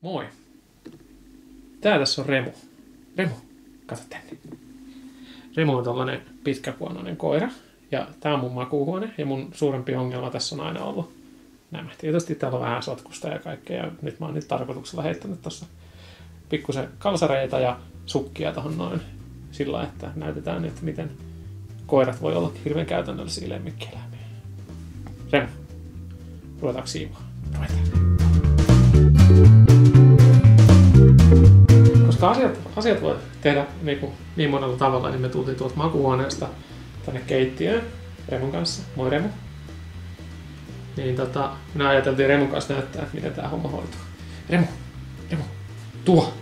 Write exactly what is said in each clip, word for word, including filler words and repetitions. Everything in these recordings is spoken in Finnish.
Moi. Tää tässä on Remu. Remu, katso tänne. Remu on tollanen pitkäkuonoinen koira. Ja tää on mun makuuhuone. Ja mun suurempi ongelma tässä on aina ollut nämä. Tietysti täällä on vähän sotkusta ja kaikkea. Ja nyt mä oon nyt tarkoituksella heittänyt tossa pikkusen kalsareita ja sukkia tohon noin. Sillä että näytetään nyt, miten koirat voi olla hirveän käytännöllisiä lemmikkieläimiä. Remu, ruvetaanko siivoa? Ruvetaan. Koska asiat, asiat voi tehdä niin, kuin, niin monella tavalla, niin me tultiin tuolta makuuhuoneesta tänne keittiöön Remun kanssa. Moi Remu. Niin tota, minä ajateltiin Remun kanssa näyttää, että miten tää homma hoituu. Remu, Remu, tuo!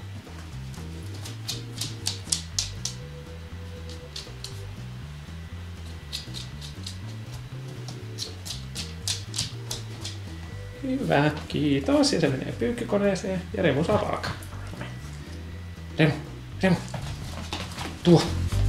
Hyvä, kiitos. Ja se menee pyykkikoneeseen ja Remu saa palkan. Remu, Remu, tuo.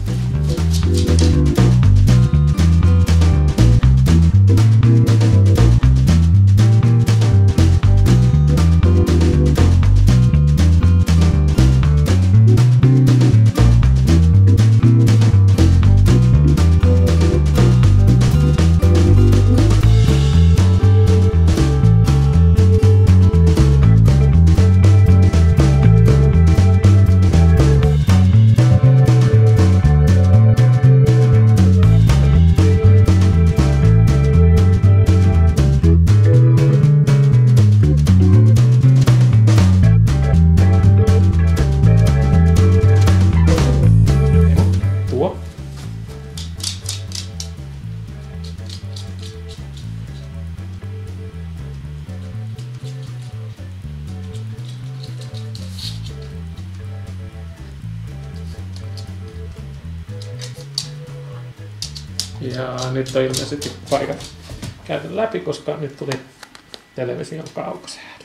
Ja nyt on ilmeisesti paikat käyty läpi, koska nyt tuli television kaukosäädö.